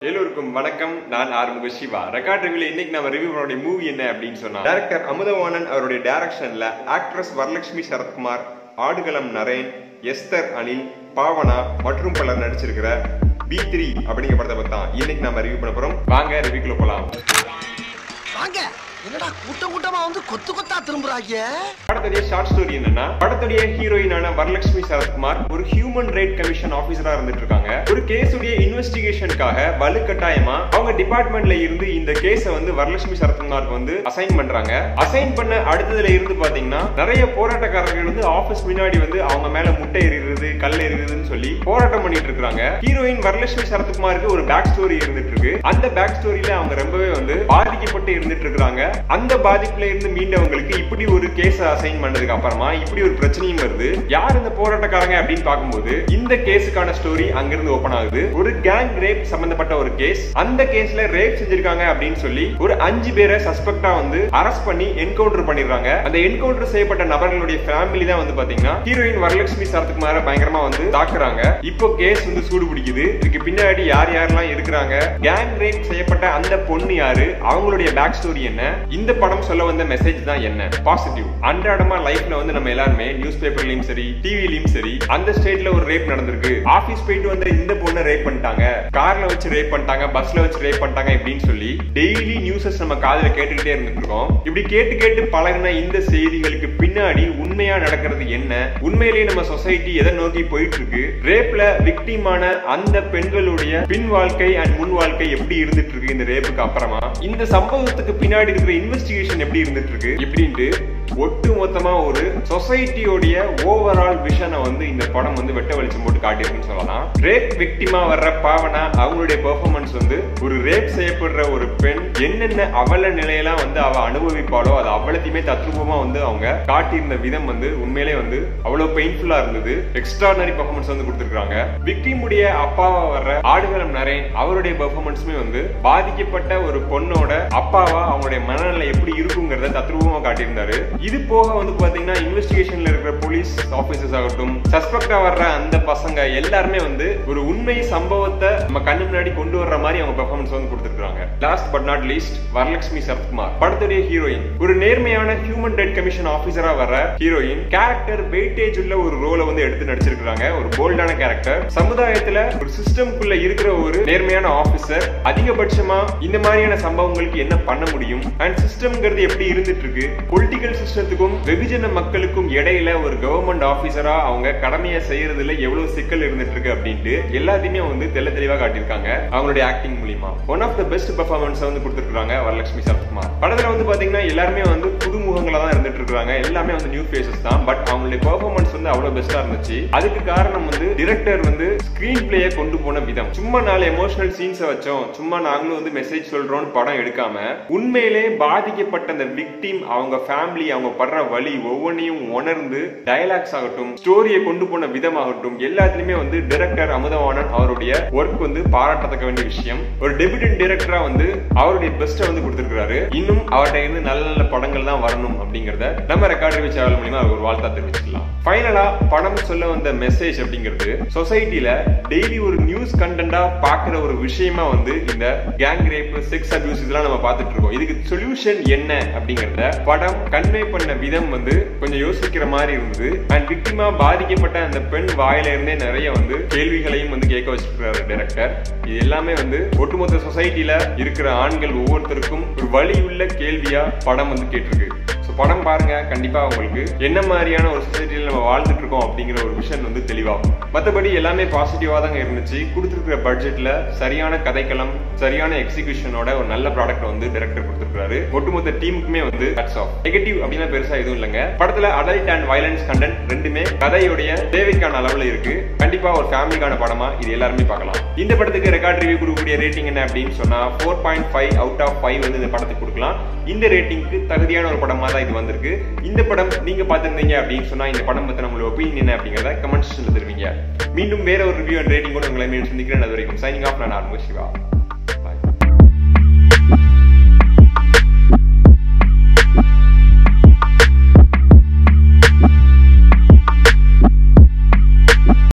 எல்லோருக்கும் வணக்கம். நான் ஆறுமுக சிவா. ரெக்கார்ட் ரிவ்யூல இன்னைக்கு நம்ம ரிவ்யூ பண்ணக்கூடிய மூவி என்ன அப்படின்னு சொன்னா, டைரக்டர் அமுதவாணன் அவருடைய டைரக்ஷன்ல ஆக்ட்ரஸ் வரலட்சுமி சரத்குமார், ஆடுகளம் நரேன், எஸ்தர் அனில், பாவனா மற்றும் பலர் நடிச்சிருக்கிற B3 அப்படிங்கிற படத்தை பத்தி தான் இன்னைக்கு நம்ம ரிவ்யூ பண்ண போறோம். வாங்க ரிவ்யூக்குள்ள போலாம். வாங்க. என்னடா கூட்டமா வந்து கொத்து கொத்தா திரும்புறாங்க. படத்துடைய ஷார்ட் ஸ்டோரி என்னன்னா, படத்துடைய ஹீரோயினான வரலட்சுமி சரத்குமார் ஒரு ஹியூமன் ரைட் கமிஷன் ஆபீசரா இருந்துட்டு இருக்காங்க. ஒரு கேஸுடைய இன்வெஸ்டிகேஷனுக்காக வலுக்கட்டாயமா அவங்க டிபார்ட்மெண்ட்ல இருந்து இந்த கேஸை வந்து வரலட்சுமி சரத்குமாருக்கு வந்து அசைன் பண்றாங்க. அசைன் பண்ண அடுத்ததுல இருந்து பாத்தீங்கன்னா நிறைய போராட்டக்காரர்கள் வந்து ஆபீஸ் முன்னாடி வந்து அவங்க மேல முட்டை எறிகிறது, கல் எறிகிறதுன்னு சொல்லி போராட்டம் பண்ணிட்டு இருக்காங்க. ஹீரோயின் வரலட்சுமி சரத்குமாருக்கு ஒரு பேக் ஸ்டோரி இருந்துட்டு இருக்கு. அந்த பேக் ஸ்டோரியில அவங்க ரொம்பவே வந்து பாதிக்கப்பட்டு இருந்துட்டு இருக்காங்க. அந்த பாதிப்புல இருந்து மீண்டவங்களுக்கு இப்படி ஒரு கேஸ் அசைன் பண்ணதுக்கு அப்புறமா இப்படி ஒரு பிரச்சனையும் வருது. யார் இந்த போராட்டக்காரங்க அப்படின்னு பார்க்கும்போது இந்த கேஸுக்கான ஸ்டோரி அங்கிருந்து ஓபன் ஆகுது. ஒரு கேங் ரேப் சம்பந்தப்பட்ட ஒரு கேஸ். அந்த கேஸ்ல ரேப் செஞ்சிருக்காங்க அப்படின்னு சொல்லி ஒரு 5 பேரை சஸ்பெக்டா வந்து அரெஸ்ட் பண்ணி என்கவுண்டர் பண்ணிடுறாங்க. அந்த என்கவுண்டர் செய்யப்பட்ட நபர்களுடைய ஃபேமிலி தான் வந்து பாத்தீங்கன்னா ஹீரோயின் வரலட்சுமி சரத்குமார பயங்கரமா வந்து தாக்குறாங்க. இப்போ கேஸ் வந்து சூடு பிடிக்குது. இதுக்கு பின்னாடி யார் யாரெல்லாம் இருக்கிறாங்க, கேங் ரேப் செய்யப்பட்ட அந்த பொண்ணு யாரு, அவங்களுடைய பேக் ஸ்டோரி என்ன, இந்த படம் சொல்ல வந்த மெசேஜ் தான் என்ன, பாசிட்டிவ். அன்றாடமா லைஃப்ல வந்து நம்ம எல்லாருமே நியூஸ் பேப்பர்லயும் சரி, டிவிலயும் சரி, அந்த ஸ்டேட்ல ஒரு ரேப் நடந்திருக்கு, ஆபீஸ் போயிட்டு வந்து இந்த பொண்ணை ரேப் பண்ணிட்டாங்க, கார்ல வச்சு ரேப் பண்ணிட்டாங்க, பஸ்ல வச்சு ரேப் பண்ணிட்டாங்க இப்படின்னு சொல்லி டெய்லி நியூஸஸ் நம்ம காதுல கேட்டுக்கிட்டே இருந்துட்டு இருக்கோம். இப்படி கேட்டு பழகின இந்த செய்திகளுக்கு பின்னாடி உண்மையா நடக்கிறது என்ன, உண்மையிலேயே நம்ம சொசைட்டி எதை நோக்கி போயிட்டு இருக்கு, ரேப்ல விக்டிமான அந்த பெண்களுடைய பின் வாழ்க்கை அண்ட் முன் வாழ்க்கை எப்படி இருந்துட்டு இருக்கு இந்த ரேப்புக்கு அப்புறமா, இந்த சம்பவத்துக்கு பின்னாடி இருக்கிற இன்வெஸ்டிகேஷன் எப்படி இருந்துட்டு இருக்கு இப்படின்ட்டு ஒட்டு மொத்தமா ஒரு சொசைட்டியோடைய ஓவரால் விஷனை வந்து இந்த படம் வந்து வெட்ட வெளிச்சம் போட்டு காட்டியிருக்குன்னு சொல்லலாம். ரேப் விக்டிமா வர்ற பாவனா அவங்களுடைய பெர்ஃபார்மன்ஸ் வந்து ஒரு ரேப் செய்யப்படுற ஒரு பெண் என்னென்ன அவல நிலையெல்லாம் வந்து அவ அனுபவிப்பாளோ அது அவ்வளத்தையுமே தத்ரூபமா வந்து அவங்க காட்டியிருந்த விதம் வந்து உண்மையிலே வந்து அவ்வளவு பெயின்ஃபுல்லா இருந்தது. எக்ஸ்ட்ராடனரி பெர்ஃபார்மன்ஸ் வந்து கொடுத்திருக்காங்க. விக்டிமுடைய அப்பாவா வர்ற ஆடுகளம் நரேன் அவருடைய பெர்ஃபார்மன்ஸுமே வந்து பாதிக்கப்பட்ட ஒரு பொண்ணோட அப்பாவா அவங்களுடைய மனநிலை எப்படி இருக்குங்கிறத தத்ரூபமா காட்டியிருந்தாரு. இது போக வந்து பாத்தீங்கன்னா இன்வெஸ்டிகேஷன்ல இருக்கிற போலீஸ் ஆபீசர்ஸ் ஆகட்டும், சஸ்பெக்டா வர்ற அந்த பசங்க எல்லாருமே வந்து ஒரு உண்மை சம்பவத்தை நம்ம கண்ணு முன்னாடி கொண்டு வர்ற மாதிரி அவங்க பெர்ஃபார்மன்ஸ் வந்து கொடுத்திருக்காங்க. Last but not least Varalakshmi Sarathkumar படத்துடைய ஹீரோயின் ஒரு நேர்மையான ஹியூமன் ரைட் கமிஷன் ஆபீசரா வர்ற ஹீரோயின் கேரக்டர் வெயிட்டேஜ் உள்ள ஒரு ரோலை வந்து எடுத்து நடிச்சிருக்காங்க. ஒரு போல்டான கேரக்டர். சமுதாயத்துல ஒரு சிஸ்டம்குள்ள இருக்கிற ஒரு நேர்மையான ஆபீசர் அதிகபட்சமா இந்த மாதிரியான சம்பவங்களுக்கு என்ன பண்ண முடியும் அண்ட் சிஸ்டம்ங்கிறது எப்படி இருந்துட்டு இருக்கு, பொலிட்டிக்கல் சிஸ்டத்துக்கும் வெகுஜன மக்களுக்கும் இடையில ஒரு கவர்மெண்ட் ஆபீசரா அவங்க கடமையை செய்யறதுல எவ்வளவு சிக்கல் இருந்துட்டு இருக்கு அப்படின்ட்டு எல்லாத்தையுமே வந்து தெளிவா காட்டியிருக்காங்க அவங்களுடைய ஆக்டிங் மூலியமா. One of the best performance வந்து கொடுத்திருக்காங்க வரலட்சுமி சரத்குமார். படத்துல வந்து பாத்தீங்கன்னா எல்லாருமே வந்து புதுமுகங்களா தான் இருந்துட்டு இருக்காங்க. எல்லாமே வந்து நியூ ஃபேசஸ் தான். பட் அவங்களுடைய பெர்ஃபார்மன்ஸ் வந்து அவ்வளவு பெஸ்டா இருந்துச்சு. அதுக்கு காரணம் வந்து டிரெக்டர் வந்து ஸ்கிரீன் பிளேயை கொண்டு போன விதம். சும்மா 4 எமோஷனல் சீன்ஸை வச்சோம், சும்மா நாங்களும் வந்து மெசேஜ் சொல்றோம் படம் எடுக்காம உண்மையிலே பாதிக்கப்பட்ட அந்த விக்டிம் அவங்க ஃபேமிலி அவங்க படுற வழி ஒவ்வொன்றையும் உணர்ந்து டயலாக்ஸ் ஆகட்டும், ஸ்டோரியை கொண்டு போன விதமாகட்டும் எல்லாத்துலயுமே வந்து டைரக்டர் அமுதவாணன் அவருடைய ஒர்க் வந்து பாராட்டத்தக்க வேண்டிய விஷயம். ஒரு டெபியூட்டன்ட் டைரக்டரா வந்து அவருடைய பெஸ்ட்டை வந்து கொடுத்திருக்காரு. இன்னும் அவர்கிட்ட இருந்து நல்ல நல்ல படங்கள் தான் வரணும் அப்படிங்கறத நம்ம ரெக்கார்ட் ரிவ்யூ சேனல் மூலமா ஒரு வாழ்த்தா தெரிவிச்சுக்கலாம். ஃபைனலா படம் சொல்ல வந்த மெசேஜ் அப்படிங்கிறது சொசைட்டில டெய்லி ஒரு நியூஸ் கண்டென்ட்டா பாக்குற ஒரு விஷயமா வந்து இந்த கேங் ரேப், செக்ஸ் அபியூஸ் இதெல்லாம் நம்ம பார்த்துட்டு இருக்கோம். இதுக்கு சொல்யூஷன் என்ன அப்படிங்கறத படம் கன்வே பண்ண விதம் வந்து கொஞ்சம் யோசிக்கிற மாதிரி இருந்தது. அண்ட் விக்டிமா பாதிக்கப்பட்ட அந்த பெண் வாயில இருந்தே நிறைய வந்து கேள்விகளையும் வந்து கேட்க வச்சிருக்கிறாரு டைரக்டர். இது எல்லாமே வந்து ஒட்டுமொத்த சொசைட்டில இருக்கிற ஆண்கள் ஒவ்வொருத்தருக்கும் ஒரு வழி உள்ள கேள்வியா படம் வந்து கேட்டிருக்கு. படம் பாருங்க, கண்டிப்பா உங்களுக்கு என்ன மாதிரியான ஒரு சொசைட்டில நம்ம வாழ்ந்துட்டு இருக்கோம் அப்படிங்கிற ஒரு விஷயம் வந்து தெளிவாகும். மற்றபடி எல்லாமே பாசிட்டிவா தாங்க இருந்துச்சு. கொடுத்திருக்கிற பட்ஜெட்ல சரியான கதைக்களம், சரியான எக்ஸிகியூஷனோட ஒரு நல்ல ப்ராடக்ட் வந்து டைரக்டர் கொடுத்திருக்காரு. ஒட்டுமொத்த டீமுக்குமே வந்து ஹேட்ஸ் ஆஃப். நெகட்டிவ் அப்படின்னா பெருசா எதுவும் இல்லைங்க. படத்துல அடல்ட் அண்ட் வயலன்ஸ் கண்டென்ட் ரெண்டுமே கதையுடைய தேவைக்கான அளவுல இருக்கு. கண்டிப்பா ஒரு ஃபேமிலிக்கான படமா இது எல்லாருமே பார்க்கலாம். இந்த படத்துக்கு ரெக்கார்ட் ரிவ்யூ கொடுக்கக்கூடிய ரேட்டிங் என்ன அப்படின்னு சொன்னா 4.5 அவுட் ஆஃப் 5 வந்து இந்த படத்துக்கு கொடுக்கலாம். இந்த ரேட்டிங்க்கு தகுதியான ஒரு படமா தான் இது வந்திருக்கு. இந்த படம் நீங்க பார்த்திருந்தீங்க அப்படின்னு சொன்னா இந்த படம் பத்தின உங்களோட ஒப்பீனியன் என்ன அப்படிங்கறத கமெண்ட் செக்ஷன்ல தெரிவிங்க. மீண்டும் வேற ஒரு ரிவ்யூ அண்ட் ரேட்டிங் கூட உங்களை சந்திக்கிறேன். அது வரைக்கும் சைனிங் ஆஃப். நான் ஆறுமுக சிவா.